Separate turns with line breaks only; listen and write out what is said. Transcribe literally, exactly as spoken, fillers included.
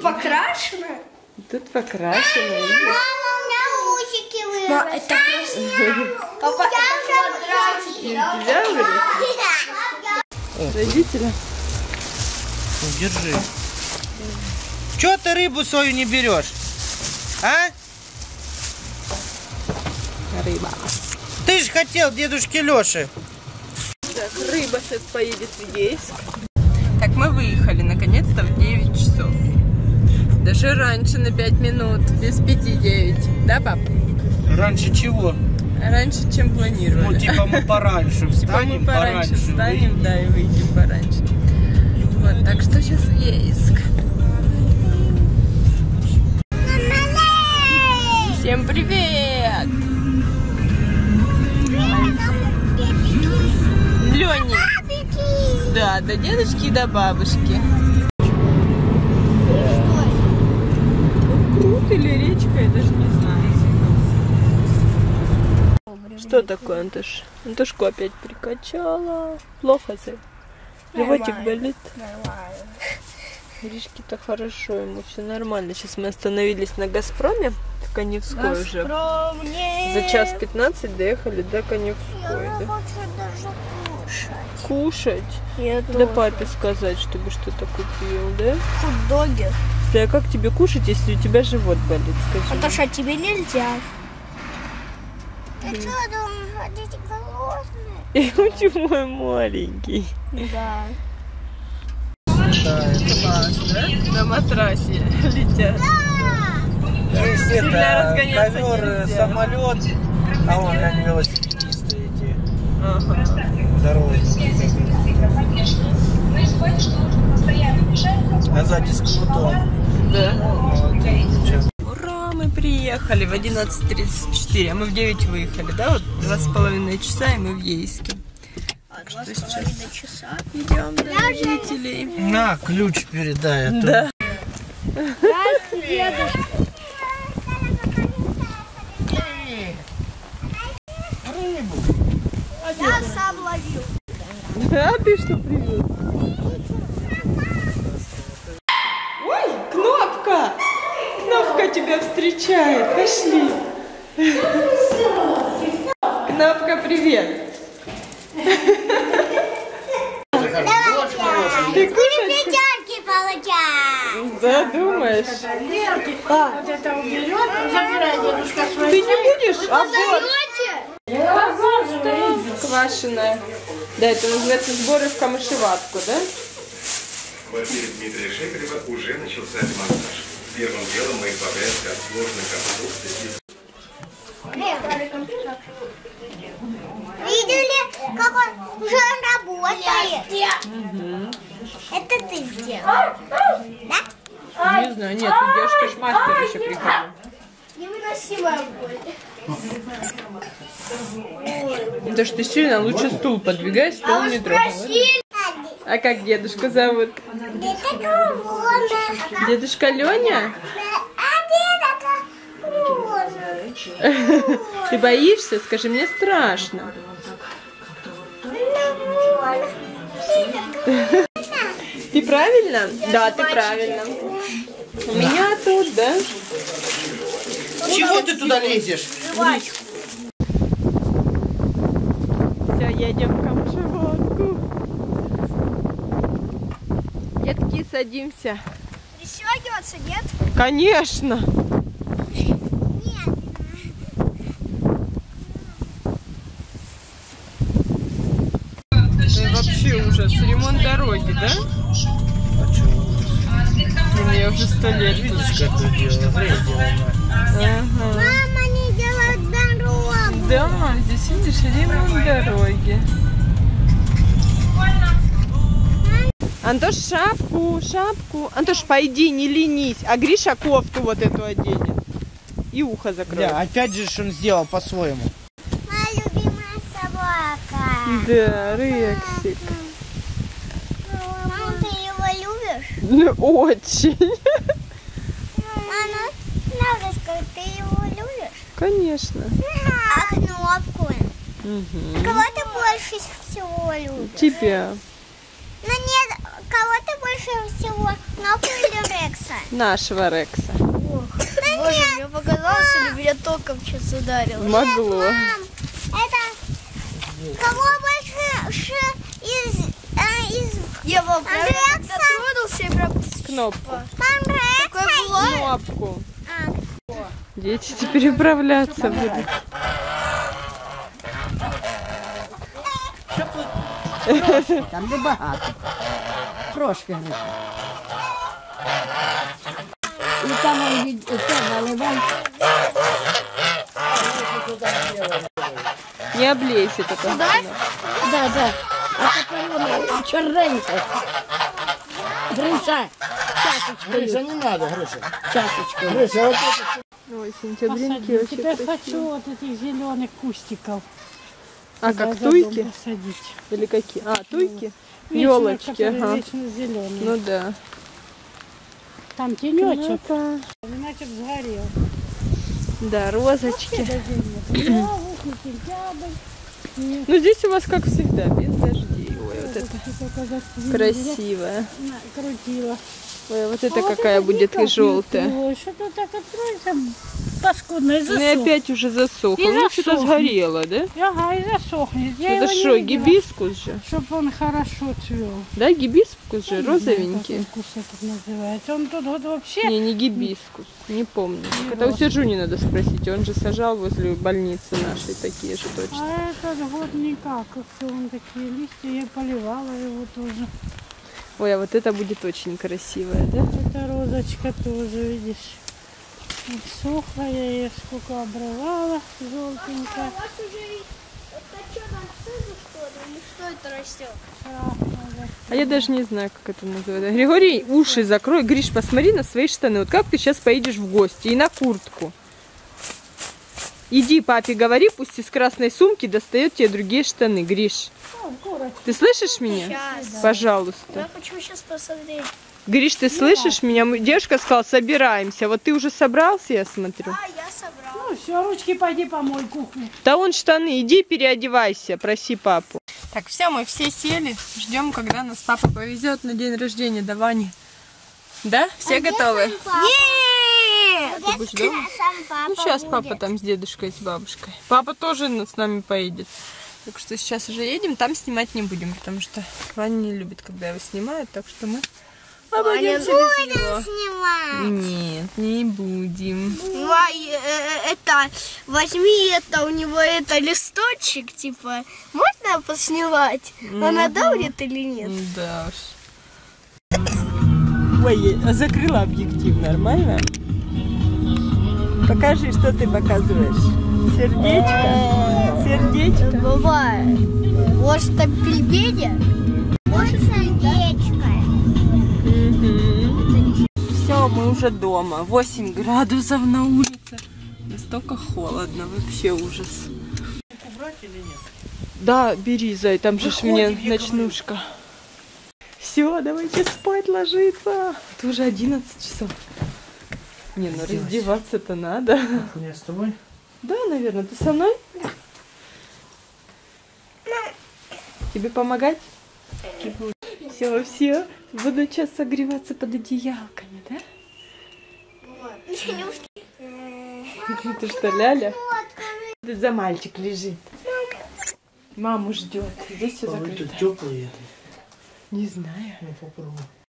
покрашено?
Тут покрашено.
Мама, у меня усики выросли.
Мама, это просто... Папа, это квадратики.
Тебя выросли? Родителя?
Ну, держи. Чё ты рыбу свою не берешь? А?
Рыба.
Ты же хотел дедушке Лёше.
Так, рыба сейчас поедет в Ейск. Так, мы выехали наконец-то в девять часов. Даже раньше на пять минут, без пяти девять. Да, пап?
Раньше чего?
Раньше, чем планировали.
Ну, типа мы пораньше встанем,
Типа мы пораньше
пораньше
встанем, да, и выйдем пораньше. Вот, так что сейчас в Ейск. Всем привет! Лёня. Да, до дедушки и до бабушки. Пруд или речка, я даже не знаю. Что такое, Антош? Антошку опять прикачала. Плохо же. Животик болит.
Нормально.
Гришке-то хорошо, ему все нормально. Сейчас мы остановились на Газпроме, в Каневской уже. За час пятнадцать доехали до Каневской.
Я
Да?
хочу даже кушать.
Кушать?
Я
Да
тоже.
папе сказать, чтобы что-то купил, да?
Хот-доги.
Да, а как тебе кушать, если у тебя живот болит, скажи?
Антоша, тебе нельзя.
Ты что, думаешь, хотите голодные?
И у тебя маленький.
Да.
Да, это
Класс, да? На матрасе летят.
Здесь
Сильно
это
разгоняться
ковер,
нельзя.
самолет, а вон на велосипедисты эти
Ага.
дороги. А сзади с кнутом.
Да.
Молодец.
Ура, мы приехали в одиннадцать тридцать четыре, а мы в девять выехали, да? Вот два с половиной часа, и мы в Ейске. Так что сейчас
часа.
идем до родителей.
На, ключ передай. А то...
Да.
Я сам ловил.
А ты что привез? Ой, Кнопка! Кнопка тебя встречает. Пошли. Кнопка, привет. Ты кушать?
Пятерки получаешь.
Да, думаешь?
Вот это уберет, забирай дедушка свой.
Ты не будешь? Аборт. Пожалуйста. Квашеная. Да, это называется сборы в камышеватку, да?
В квартире Дмитрия Шепелева уже начался демонтаж. Первым делом мы избавляемся от сложной конструкции.
Видели, как он уже работает?
Угу.
Это ты сделал, да?
Не знаю, нет, у девушки ж мастер еще приходил.
Невыносимая боль.
Да что ты сильно, лучше стул подвигай, стул не трогай. А как дедушку зовут?
Это Ворона.
Дедушка Леня?
А где такая Ворона?
Ты боишься? Скажи, мне страшно. Ты правильно? Да, ты правильно. У меня тут, да?
Чего ты туда лезешь?
Все, едем в камышеватку. Детки, садимся.
Пристегиваться, нет?
Конечно.
Нет.
Это вообще ужас. Ремонт дороги, да? Блин, я уже сто лет тут.
Видишь, как это дело?
Ага.
Мама не делает дорогу.
Да, здесь видишь ремонт дороги. Антош, шапку, шапку. Антош, пойди, не ленись. А Гриша кофту вот эту оденет. И ухо закроет.
Да, опять же, что он сделал по-своему.
Моя любимая собака.
Да, Рексик.
Мам, ты его любишь?
Ну, очень.
Мама, правда, скажи, ты его любишь?
Конечно.
А Кнопку?
Угу.
Кого ты больше всего любишь?
Тебя.
Ну нет, кого ты больше всего Кнопку или Рекса?
Нашего Рекса.
Боже, мне показалось, или меня током сейчас ударило.
Могло.
Мам, это кого больше из, э, из
Я вам прям
Рекса?
дотронулся и прям...
Кнопку.
Мам,
Такое
Рекса?
бывает?
Кнопку.
А,
Дети теперь управляться будут.
Там де багато. Трошки гриби. І там он від це наливай.
Не облейся это.
Да, да. А тепер воно чорненько. Гриша, чашечкою.
Гриша, не надо, Гриша.
Чашечкою.
Гриша, вот это.
Ой, сентябринки очень
Теперь
красивые.
хочу вот этих зеленых кустиков.
А
за-
как
за дом
туйки?
посадить.
Или какие? А, туйки?
Вечно,
Елочки,
которые
ага.
вечно зеленые.
Ну да.
Там тенечек.
Ну,
Веночек сгорел.
да, розочки.
Даже нет. Ни август, ни сентябрь. Ни-
Ну здесь у вас как всегда, без дождей. Ой, вот это
Розочки только засвили.
красивая.
На, крутила.
Ой, вот
А
это
вот
какая
это
будет
никак не
желтая.
открылось. Что-то так откроется паскудно и
Ну и
засохнет.
опять уже засохло.
И
Ну что-то
засохнет.
сгорело, да?
Ага, и засохнет. Я
Это
его не
что,
видела,
гибискус же?
чтоб он хорошо цвел.
Да, гибискус же,
Я не знаю,
розовенький.
как вкус этот называется. Он тут вот вообще...
Не, не гибискус, не помню.
Не
Это у
розовый.
Сержуни надо спросить, он же сажал возле больницы нашей такие же точно.
А этот год никак. Как-то он такие листья, я поливала его тоже.
Ой, а вот это будет очень красивое, да?
Эта розочка тоже, видишь, сухла, я ее сколько обрывала, желтенькая.
у вас уже это что, нарциссы, что ли? Или что это растет?
Красная.
А я даже не знаю, как это называется. Григорий, уши закрой. Гриш, посмотри на свои штаны. Вот как ты сейчас поедешь в гости и на куртку. Иди папе говори, пусть из красной сумки достает тебе другие штаны, Гриш. Ты слышишь меня?
Сейчас.
Пожалуйста.
Я хочу сейчас посмотреть.
Гриш, ты слышишь меня? М- Девушка сказала, собираемся. Вот ты уже собрался, я смотрю.
А, я собрала.
Ну все, ручки пойди помой кухню.
Да вон штаны, иди переодевайся, проси папу. Так, все, мы все сели, ждем, когда нас папа повезет на день рождения до Вани. Да? Все готовы?
Нет!
Ты будешь дома?
Сам папа
Ну, сейчас
будет.
папа там с дедушкой, с бабушкой. Папа тоже на- с нами поедет. Так что сейчас уже едем, там снимать не будем, потому что Ваня не любит, когда его снимают, так что мы обойдемся без него.
Снимать.
Нет, не будем.
Вай, э, э, это, возьми это, у него это листочек, типа, можно поснимать? Он одобрит или нет?
Да уж. Ой, а закрыла объектив, нормально? Покажи, что ты показываешь. Сердечко? Сердечко?
Бывает. Может, там пельмени?
Вот сердечко.
Все, мы уже дома. восемь градусов на улице. Настолько холодно, вообще ужас.
Убрать или нет?
Да, бери, зай, там же ж
Выходим,
мне
я говорю.
ночнушка. Все, давайте спать ложиться. Это уже одиннадцать часов. Не, ну
Сделать.
раздеваться-то надо.
Я с тобой?
Да, наверное. Ты со мной? Тебе помогать? Все, все. Буду сейчас согреваться под одеялками, да? Ты что, Ляля? Тут за мальчик лежит. Маму ждет. Здесь все
Ой,
закрыто.
тут теплые это.
Не знаю.
Ну, попробуй.